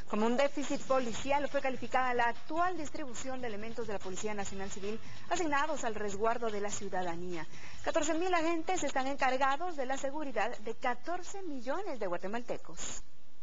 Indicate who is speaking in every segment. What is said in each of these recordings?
Speaker 1: Como un déficit policial fue calificada la actual distribución de elementos de la Policía Nacional Civil asignados al resguardo de la ciudadanía. 14.000 agentes están encargados de la seguridad de 14 millones de guatemaltecos.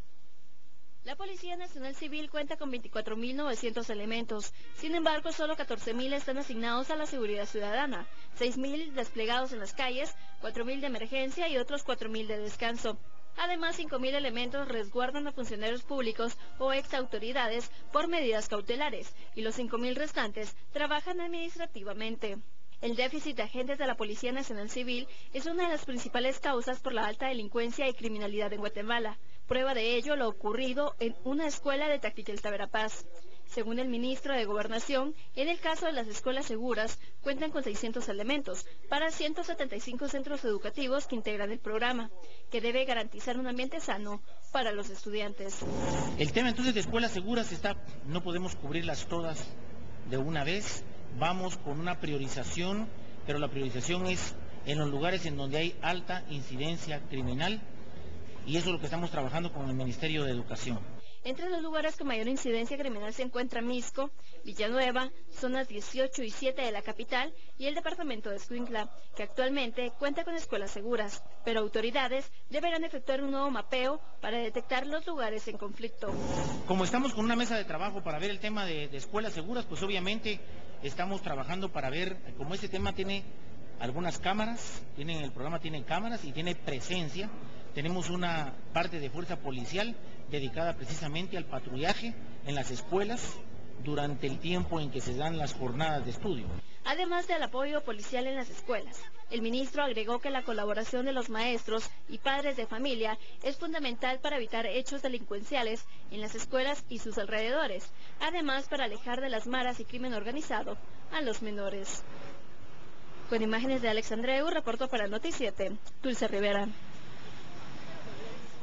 Speaker 2: La Policía Nacional Civil cuenta con 24.900 elementos. Sin embargo, solo 14.000 están asignados a la seguridad ciudadana, 6.000 desplegados en las calles, 4.000 de emergencia y otros 4.000 de descanso. Además, 5.000 elementos resguardan a funcionarios públicos o exautoridades por medidas cautelares y los 5.000 restantes trabajan administrativamente. El déficit de agentes de la Policía Nacional Civil es una de las principales causas por la alta delincuencia y criminalidad en Guatemala. Prueba de ello lo ocurrido en una escuela de Taquiquelta, Verapaz. Según el ministro de Gobernación, en el caso de las escuelas seguras, cuentan con 600 elementos para 175 centros educativos que integran el programa, que debe garantizar un ambiente sano para los estudiantes.
Speaker 3: El tema entonces de escuelas seguras no podemos cubrirlas todas de una vez, vamos con una priorización, pero la priorización es en los lugares en donde hay alta incidencia criminal, y eso es lo que estamos trabajando con el Ministerio de Educación.
Speaker 2: Entre los lugares con mayor incidencia criminal se encuentra Misco, Villanueva, zonas 18 y 7 de la capital y el departamento de Escuintla, que actualmente cuenta con escuelas seguras, pero autoridades deberán efectuar un nuevo mapeo para detectar los lugares en conflicto.
Speaker 3: Como estamos con una mesa de trabajo para ver el tema de escuelas seguras, pues obviamente estamos trabajando para ver, como este tema tiene algunas cámaras, el programa tiene cámaras y tiene presencia. Tenemos una parte de fuerza policial dedicada precisamente al patrullaje en las escuelas durante el tiempo en que se dan las jornadas de estudio.
Speaker 2: Además del apoyo policial en las escuelas, el ministro agregó que la colaboración de los maestros y padres de familia es fundamental para evitar hechos delincuenciales en las escuelas y sus alrededores, además para alejar de las maras y crimen organizado a los menores. Con imágenes de Alex Andreu, reportó para Noti 7, Dulce Rivera.